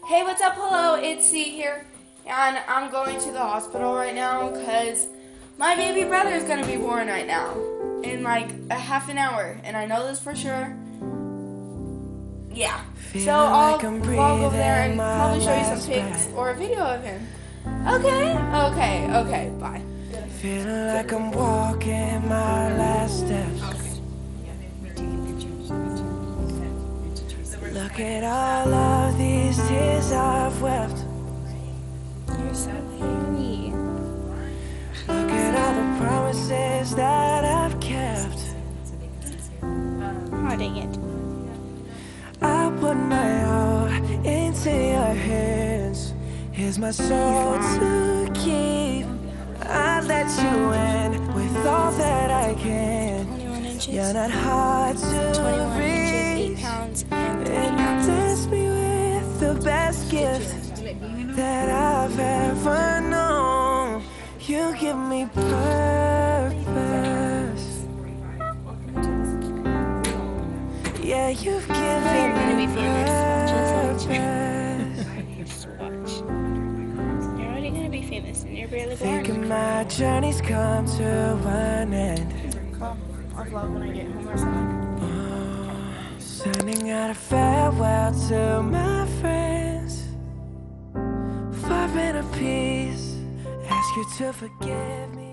Hey, what's up? Hello, it's C here, and I'm going to the hospital right now because my baby brother is going to be born right now in like a half an hour, and I know this for sure. Yeah, so I'll walk over there and probably show you some pics or a video of him. Okay, bye. Feeling like I'm walking my last steps. Look at all of these tears I've wept. You're so hairy. Look at all the promises that I've kept. Oh, dang it. I put my all into your hands. Here's my soul to keep. I let you in with all that I can. 21 inches. You're not hard to 21 inches, 8 reach. pounds, and 3 And you ounces. bless me with the best gift that I've ever known. You give me purpose. Yeah, you've given You're gonna be me famous. Just watch. purpose. You're already gonna be famous, and you're barely Thinking born. my journey's come to an end. I'll vlog when I get home or something. Sending out a farewell to my friends. Far in a peace. Ask you to forgive me.